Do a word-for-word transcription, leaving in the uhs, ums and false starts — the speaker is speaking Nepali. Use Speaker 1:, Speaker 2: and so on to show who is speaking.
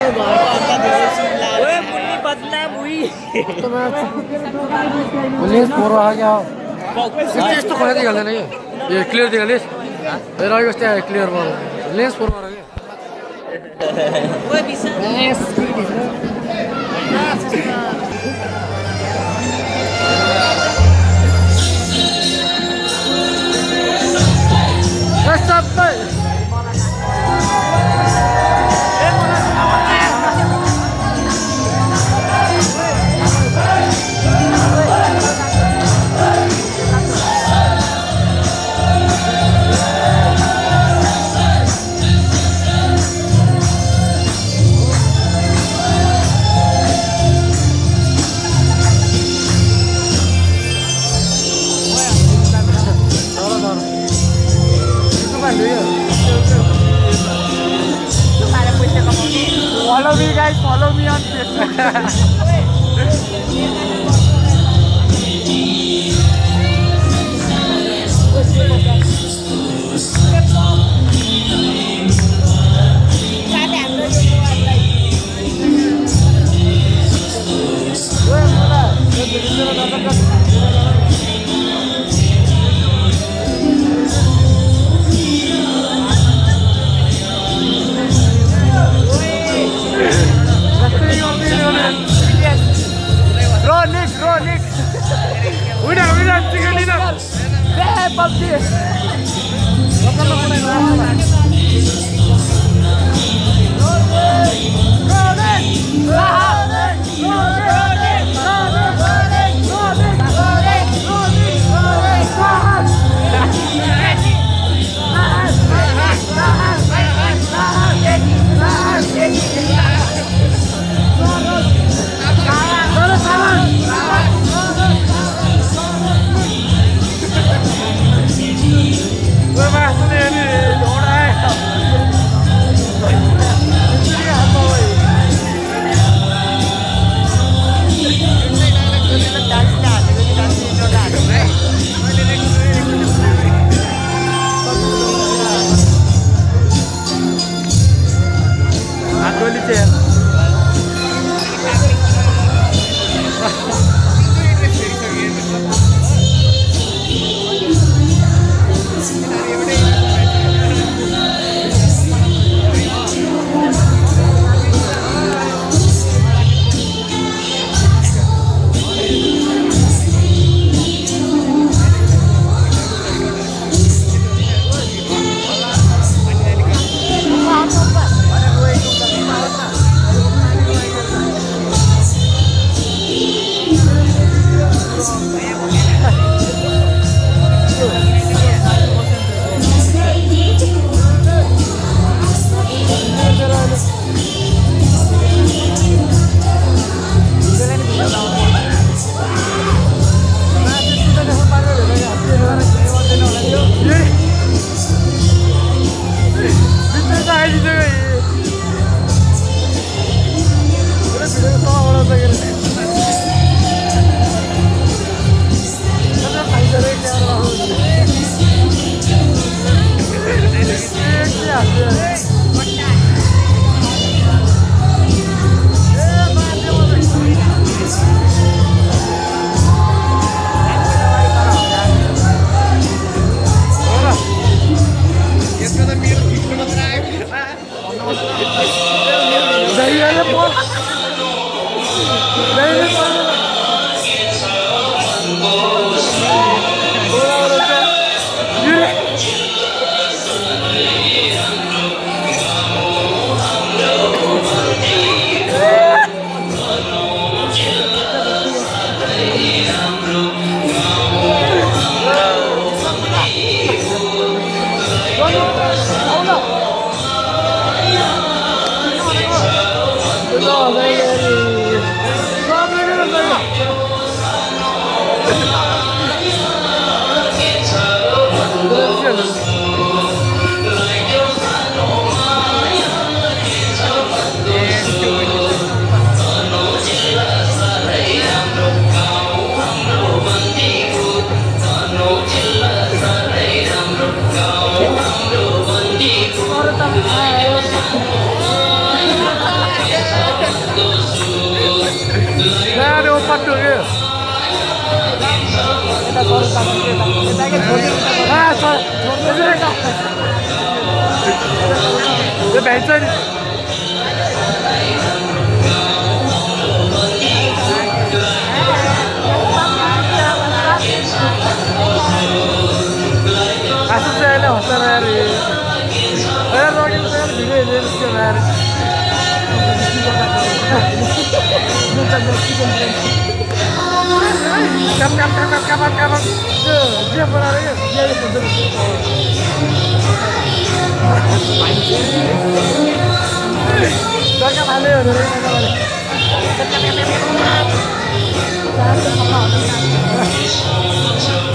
Speaker 1: ओए मुन्नी बदनाम हुई
Speaker 2: तो मैं लेंस फोर आ गया यस्तो खोले दिइहाल्दैन यो यो क्लियर दिइहाल्यो लेस हेर यो त्यहाँ क्लियर भयो लेन्स फोर आ गयो
Speaker 1: ओए बिसा
Speaker 3: Follow me guys, follow me on Facebook. Winner, winner, chicken dinner. Hey, P U B G. यता सर यताकै छोडिदिनु यो भ्याइन्छ नि आसु चाहिँ अहिले हँसेर यार यार रगेको चाहिँ भिडियो हेरेर निस्क्यो यार काम काम काम काम काम काम त्यो जे बनाएर के दरका भाले हो रे